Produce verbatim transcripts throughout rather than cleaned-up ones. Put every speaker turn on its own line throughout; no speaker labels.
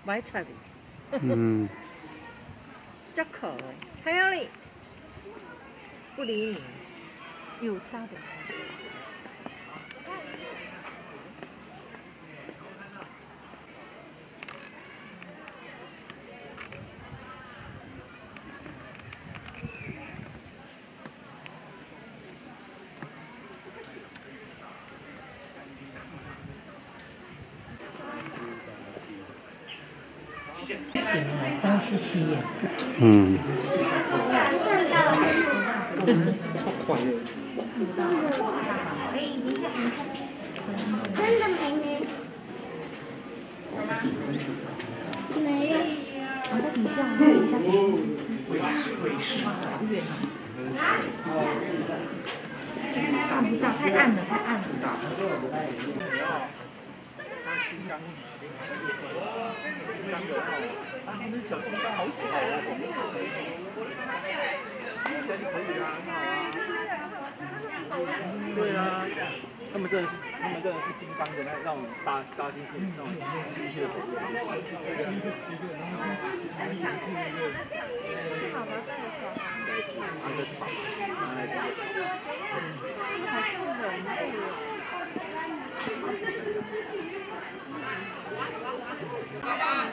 买菜的。
嗯。
真可爱，还有你，不理你，有他的。 脏兮兮耶。嗯。
超快乐。
真的没呢？没有。
我在底下，底下大不大？太暗了，太暗了。
啊，那小金刚好小哦。这样就可以啦，很好啊。对啊，他们真的是，他们真的是金刚的那那种搭搭进去那种机械走路。
好吧，带着小孩。
应该是，应该是爸爸，应该是。
还是人类。
爸爸。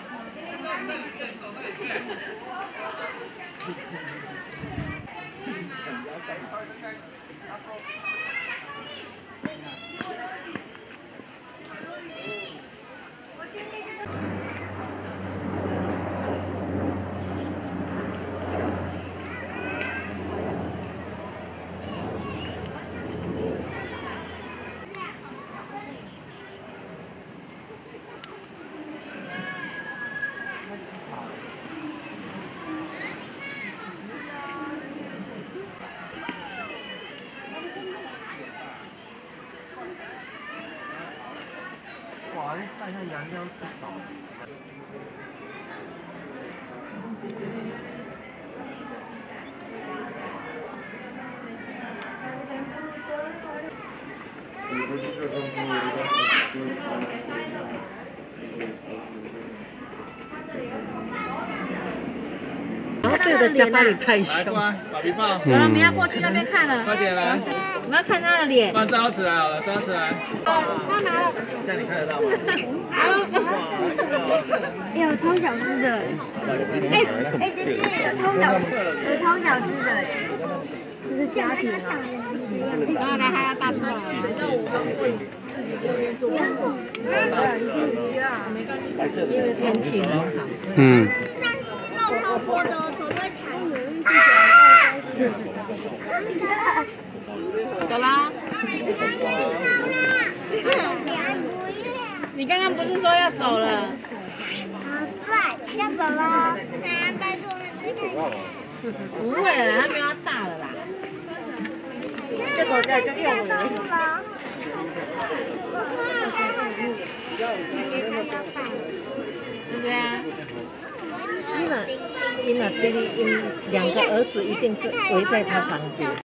哇，那晒太阳这样吃少。
然后对着家巴里太凶。
来，过来，宝贝抱。
好了，我们要过去那边看了。
快点来。
我们要看他的脸。
把账号起来好了，账号起来。
他拿了。
这样你看得到吗？
有超小只的。哎哎，这是有超小，有超小只的，这是家庭啊。
然后来还要大出来。因为天气很好。
嗯。
但是肉超多的，手会弹。
走啦。你刚刚不是说要走了？
对，要走了。那拜托们再看。
不会了，他没有要大了啦。
这个在这边了。
对不对啊？因为因为这里因两个儿子一定是围在他旁边。